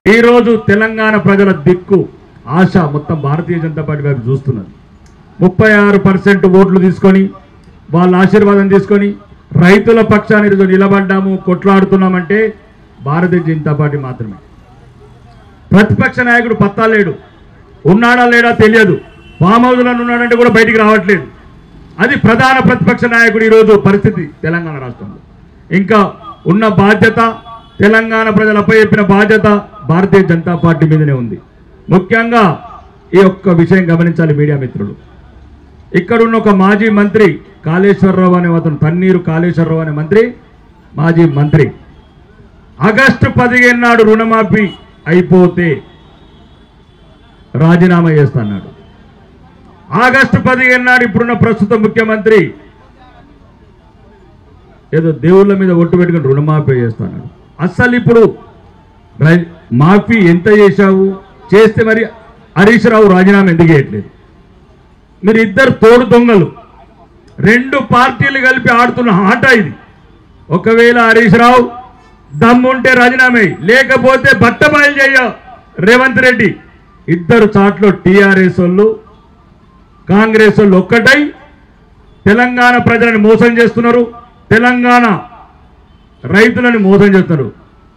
ఈరోజు తెలంగాణ ప్రజల దిక్కు ఆశ మొత్తం భారతీయ జనతా పార్టీ వైపు చూస్తున్నది. 36% ఓట్లు తీసుకొని వాళ్ళ ఆశీర్వాదం తీసుకొని రైతుల పక్షాన్ని నిలబడ్డాము, కొట్లాడుతున్నామంటే భారతీయ జనతా పార్టీ మాత్రమే. ప్రతిపక్ష నాయకుడు పత్తా లేడు, ఉన్నాడా లేడా తెలియదు, ఫామ్ హౌస్లో ఉన్నాడంటే కూడా బయటికి రావట్లేదు. అది ప్రధాన ప్రతిపక్ష నాయకుడు ఈరోజు పరిస్థితి తెలంగాణ రాష్ట్రంలో. ఇంకా ఉన్న బాధ్యత, తెలంగాణ ప్రజలపై చెప్పిన బాధ్యత భారతీయ జనతా పార్టీ మీదనే ఉంది. ముఖ్యంగా ఈ ఒక్క విషయం గమనించాలి మీడియా మిత్రులు. ఇక్కడున్న ఒక మాజీ మంత్రి కాళేశ్వరరావు అనే అతను, తన్నీరు కాళేశ్వరరావు అనే మంత్రి, మాజీ మంత్రి, ఆగస్టు 15 నాడు రుణమాఫీ అయిపోతే రాజీనామా చేస్తున్నాడు. ఆగస్టు 15 నాడు ఇప్పుడున్న ప్రస్తుత ముఖ్యమంత్రి ఏదో దేవుళ్ళ మీద ఒట్టు పెట్టుకుని రుణమాఫీ చేస్తున్నాడు. అస్సలు ఇప్పుడు మాఫీ ఎంత చేశావు, చేస్తే మరి హరీష్ రావు రాజీనామా ఎందుకు చేయట్లేదు? మీరు ఇద్దరు తోడు దొంగలు, 2 పార్టీలు కలిపి ఆడుతున్న ఆట ఇది. ఒకవేళ హరీష్ రావు దమ్ముంటే రాజీనామా, లేకపోతే బట్టబయలు చేయ రేవంత్ రెడ్డి. ఇద్దరు చాట్లో టీఆర్ఎస్ వాళ్ళు కాంగ్రెస్ వాళ్ళు ఒక్కటై తెలంగాణ ప్రజలను మోసం చేస్తున్నారు, తెలంగాణ రైతులను మోసం చేస్తున్నారు.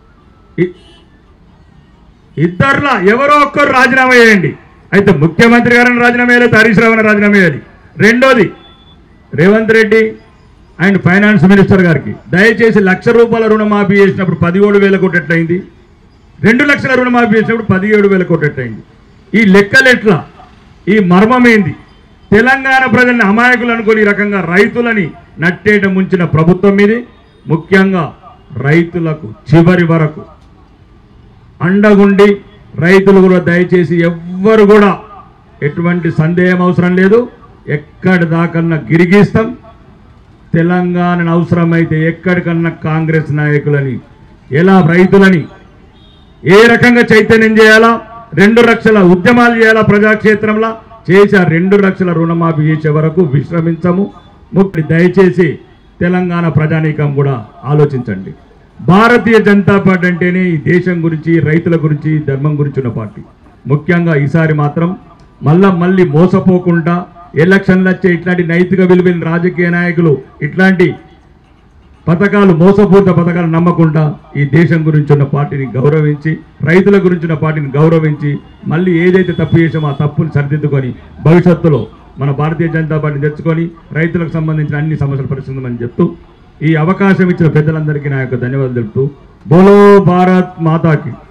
ఇద్దరులా ఎవరో ఒక్కరు రాజీనామా చేయండి. అయితే ముఖ్యమంత్రి గారిని రాజీనామా చేయాలి, హరీష్ రావుని రాజీనామా చేయాలి. రెండోది, Revanth Reddy and finance minister గారికి దయచేసి ₹1,00,000 రుణమాఫీ చేసినప్పుడు 17,000 కోట్లు ఎట్లయింది, 2 లక్షల రుణమాఫీ చేసినప్పుడు 17,000 కోట్లు ఎట్లయింది? ఈ లెక్కలెట్లా, ఈ మర్మం ఏంది? తెలంగాణ ప్రజల్ని అమాయకులు అనుకుని ఈ రకంగా రైతులని నట్టేట ముంచిన ప్రభుత్వం మీది. ముఖ్యంగా రైతులకు చివరి వరకు అండగుండి, రైతులు కూడా దయచేసి ఎవ్వరు కూడా ఎటువంటి సందేహం అవసరం లేదు, ఎక్కడి దాకన్నా గిరిగిస్తాం. తెలంగాణను అవసరమైతే ఎక్కడికన్నా కాంగ్రెస్ నాయకులని ఎలా రైతులని ఏ రకంగా చైతన్యం చేయాలా, 2 లక్షల ఉద్యమాలు చేయాలా, ప్రజాక్షేత్రంలో చేసి ఆ 2 లక్షల రుణమాఫీ చేసే వరకు విశ్రమించము. దయచేసి తెలంగాణ ప్రజానీకం కూడా ఆలోచించండి. భారతీయ జనతా పార్టీ అంటేనే ఈ దేశం గురించి, రైతుల గురించి, ధర్మం గురించి ఉన్న పార్టీ. ముఖ్యంగా ఈసారి మాత్రం మళ్ళీ మోసపోకుండా ఎలక్షన్లు వచ్చే ఇట్లాంటి నైతిక విలువైన రాజకీయ నాయకులు ఇట్లాంటి పథకాలు, మోసపూరిత పథకాలు నమ్మకుండా ఈ దేశం గురించి ఉన్న పార్టీని గౌరవించి, రైతుల గురించి ఉన్న పార్టీని గౌరవించి, మళ్ళీ ఏదైతే తప్పు చేసామో ఆ తప్పుని సరిదిద్దుకొని భవిష్యత్తులో మన భారతీయ జనతా పార్టీని తెచ్చుకొని రైతులకు సంబంధించిన అన్ని సమస్యలు పరిష్కరించమని చెప్తూ ఈ అవకాశం ఇచ్చిన పెద్దలందరికీ నా యొక్క ధన్యవాదాలు తెలుపుతూ బోలో భారత్ మాతాకి.